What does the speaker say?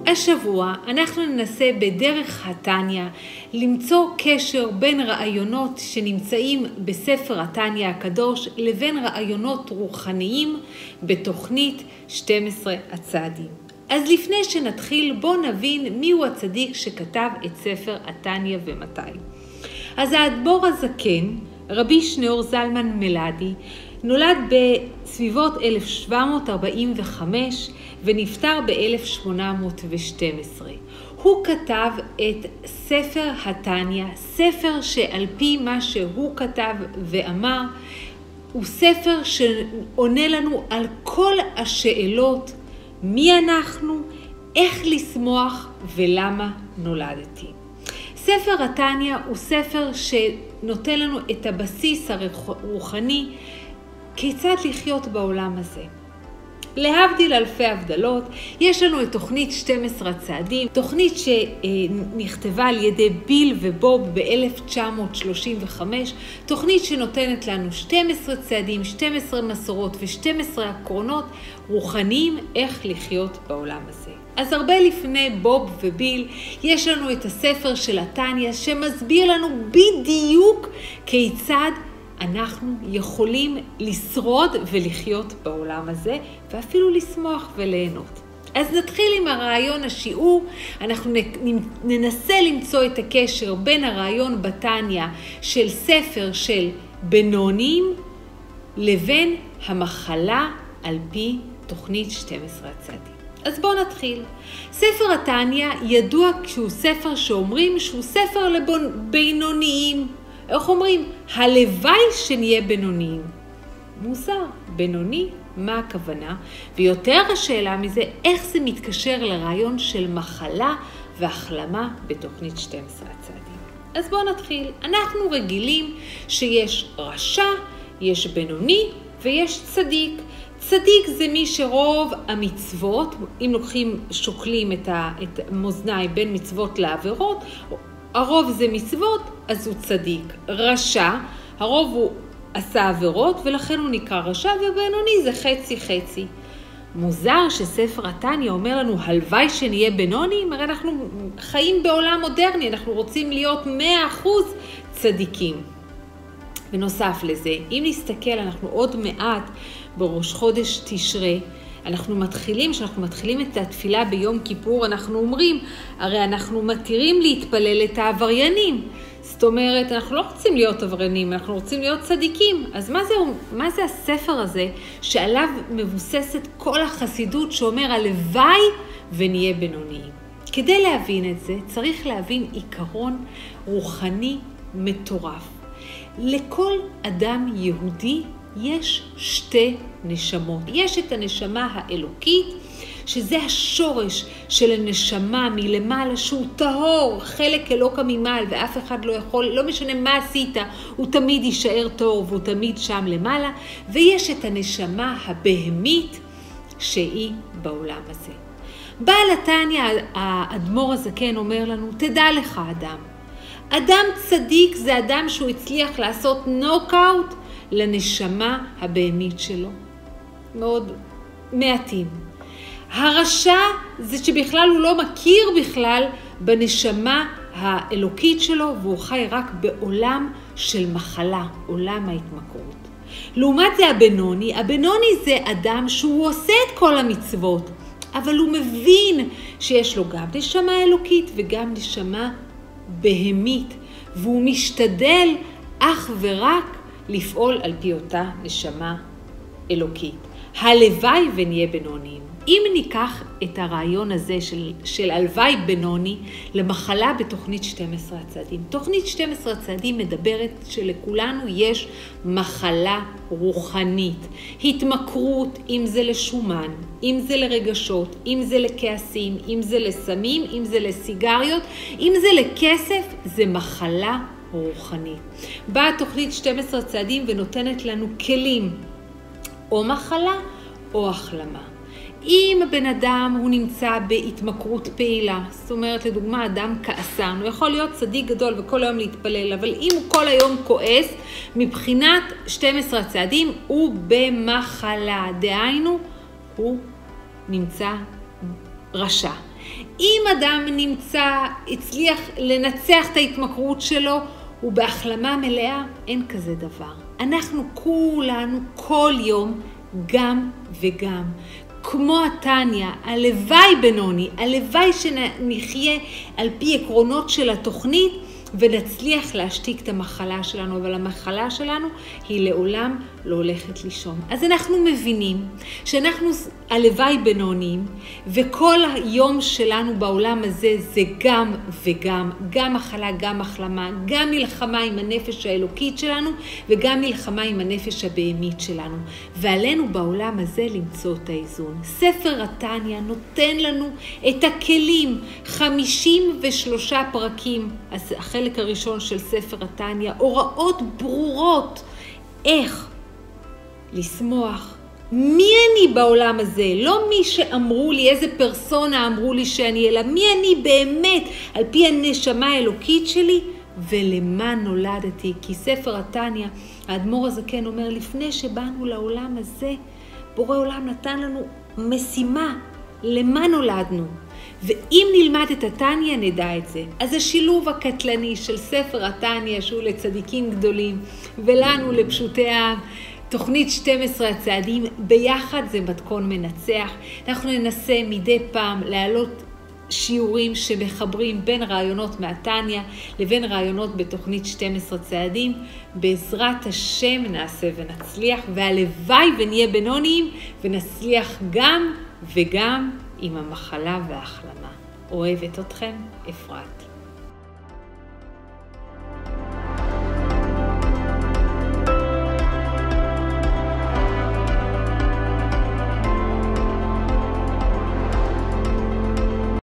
השבוע אנחנו ננסה בדרך התניה למצוא קשר בין רעיונות שנמצאים בספר התניה הקדוש לבין רעיונות רוחניים בתוכנית 12 הצעדים. אז לפני שנתחיל בואו נבין מיהו הצדיק שכתב את ספר התניה ומתי. אז האדמו"ר הזקן, רבי שניאור זלמן מלאדי, נולד בסביבות 1745 ונפטר ב-1812. הוא כתב את ספר התניה, ספר שעל פי מה שהוא כתב ואמר, הוא ספר שעונה לנו על כל השאלות, מי אנחנו, איך לשמוח ולמה נולדתי. ספר התניה הוא ספר שנותן לנו את הבסיס הרוחני, כיצד לחיות בעולם הזה. להבדיל אלפי הבדלות, יש לנו את תוכנית 12 הצעדים, תוכנית שנכתבה על ידי ביל ובוב ב-1935, תוכנית שנותנת לנו 12 צעדים, 12 מסורות ו12 עקרונות רוחניים איך לחיות בעולם הזה. אז הרבה לפני בוב וביל יש לנו את הספר של התניה שמסביר לנו בדיוק כיצד אנחנו יכולים לשרוד ולחיות בעולם הזה, ואפילו לשמוח וליהנות. אז נתחיל עם הרעיון השיעור, אנחנו ננסה למצוא את הקשר בין הרעיון בתניה של ספר של בינונים, לבין המחלה על פי תוכנית 12 הצעדים. אז בואו נתחיל. ספר התניה ידוע כשהוא ספר שאומרים שהוא ספר לבינוניים. איך אומרים? הלוואי שנהיה בינוניים. מוזר, בינוני, מה הכוונה? ויותר השאלה מזה, איך זה מתקשר לרעיון של מחלה והחלמה בתוכנית 12 הצעדים. אז בואו נתחיל. אנחנו רגילים שיש רשע, יש בינוני ויש צדיק. צדיק זה מי שרוב המצוות, אם שוקלים את המאזניים בין מצוות לעבירות, הרוב זה מצוות, אז הוא צדיק. רשע, הרוב הוא עשה עבירות, ולכן הוא נקרא רשע, ובינוני זה חצי חצי. מוזר שספר התניה אומר לנו, הלוואי שנהיה בינונים, הרי אנחנו חיים בעולם מודרני, אנחנו רוצים להיות 100% צדיקים. בנוסף לזה, אם נסתכל, אנחנו עוד מעט בראש חודש תשרי, כשאנחנו מתחילים את התפילה ביום כיפור, אנחנו אומרים, הרי אנחנו מתירים להתפלל את העבריינים. זאת אומרת, אנחנו לא רוצים להיות עבריינים, אנחנו רוצים להיות צדיקים. אז מה זה הספר הזה שעליו מבוססת כל החסידות שאומר, הלוואי ונהיה בינוניים? כדי להבין את זה, צריך להבין עיקרון רוחני מטורף. לכל אדם יהודי יש שתי נשמות. יש את הנשמה האלוקית, שזה השורש של הנשמה מלמעלה, שהוא טהור, חלק אלוקה ממעל, ואף אחד לא יכול, לא משנה מה עשית, הוא תמיד יישאר טהור, והוא תמיד שם למעלה. ויש את הנשמה הבהמית, שהיא בעולם הזה. בעל התניה, האדמו"ר הזקן אומר לנו, תדע לך אדם. אדם צדיק זה אדם שהוא הצליח לעשות נוקאוט לנשמה הבהמית שלו. מאוד מעטים. הרשע זה שבכלל הוא לא מכיר בכלל בנשמה האלוקית שלו, והוא חי רק בעולם של מחלה, עולם ההתמכרות. לעומת זה הבינוני זה אדם שהוא עושה את כל המצוות, אבל הוא מבין שיש לו גם נשמה אלוקית וגם נשמה בהמית, והוא משתדל אך ורק לפעול על פי אותה נשמה אלוקית. הלוואי ונהיה בינוניים. אם ניקח את הרעיון הזה של הלוואי בינוני למחלה בתוכנית 12 הצעדים. תוכנית 12 הצעדים מדברת שלכולנו יש מחלה רוחנית. התמכרות, אם זה לשומן, אם זה לרגשות, אם זה לכעסים, אם זה לסמים, אם זה לסיגריות, אם זה לכסף, זה מחלה רוחנית. באה תוכנית 12 צעדים ונותנת לנו כלים, או מחלה או החלמה. אם הבן אדם הוא נמצא בהתמכרות פעילה, זאת אומרת לדוגמה אדם כעסן, הוא יכול להיות צדיק גדול וכל היום להתפלל, אבל אם הוא כל היום כועס, מבחינת 12 הצעדים הוא במחלה, דהיינו הוא נמצא רשע. אם אדם הצליח לנצח את ההתמכרות שלו, הוא בהחלמה מלאה, אין כזה דבר. אנחנו כולנו כל יום גם וגם. כמו התניה, הלוואי בנוני, הלוואי שנחיה על פי עקרונות של התוכנית, ונצליח להשתיק את המחלה שלנו, אבל המחלה שלנו היא לעולם לא הולכת לישון. אז אנחנו מבינים שאנחנו הלוואי בינוניים, וכל היום שלנו בעולם הזה זה גם וגם, גם מחלה, גם החלמה, גם מלחמה עם הנפש האלוקית שלנו, וגם מלחמה עם הנפש הבהמית שלנו. ועלינו בעולם הזה למצוא את האיזון. ספר התניה נותן לנו את הכלים, 53 פרקים, אז החלק הראשון של ספר התניה, הוראות ברורות איך לשמוח. מי אני בעולם הזה? לא מי שאמרו לי, איזה פרסונה אמרו לי שאני, אלא מי אני באמת על פי הנשמה האלוקית שלי ולמה נולדתי. כי ספר התניה, האדמו"ר הזקן אומר, לפני שבאנו לעולם הזה, בורא עולם נתן לנו משימה, למה נולדנו. ואם נלמד את התניה נדע את זה. אז השילוב הקטלני של ספר התניה שהוא לצדיקים גדולים ולנו לפשוטי העם, תוכנית 12 הצעדים, ביחד זה מתכון מנצח. אנחנו ננסה מדי פעם להעלות שיעורים שמחברים בין רעיונות מהתניה לבין רעיונות בתוכנית 12 צעדים. בעזרת השם נעשה ונצליח, והלוואי ונהיה בינוניים ונצליח גם וגם עם המחלה וההחלמה. אוהבת אתכם, אפרת.